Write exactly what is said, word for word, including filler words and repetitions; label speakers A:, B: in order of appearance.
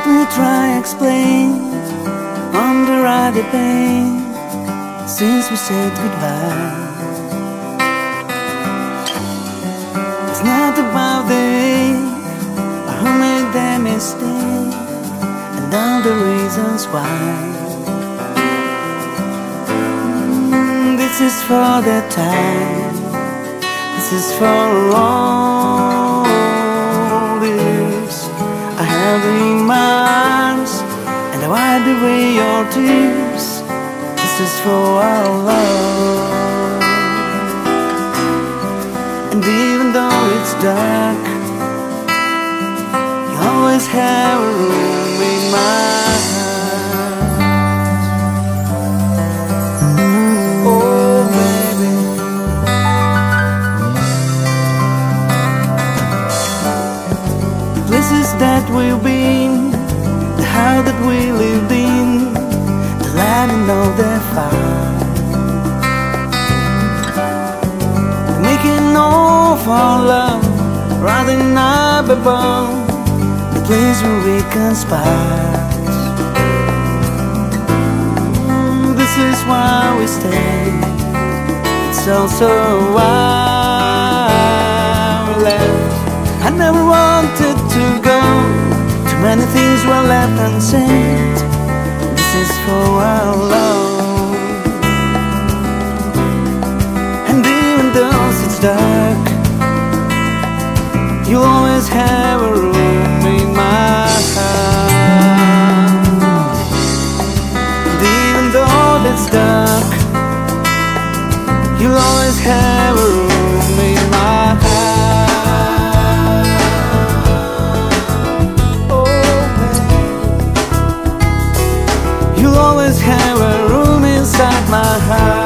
A: Let me try explain on the ride of pain since we said goodbye. It's not about the age or who made the mistake and all the reasons why. mm, This is for the time, this is for all the years I have in my arms, and I wipe away your tears. This is for our love. And even though it's dark, you always have a room in my heart. Oh baby, the places that we've been, the house that we lived in, the land and all the fire, making all of our love, rising up above, the place where we conspire. mm, This is why we stay. It's also why we left. I never wanted to go. Too many things were left unsaid. This is for our love. And even though it's dark, you'll always have a room in my heart. And even though it's dark, you'll always have a room in my heart. Oh baby, you'll always have a room inside my heart.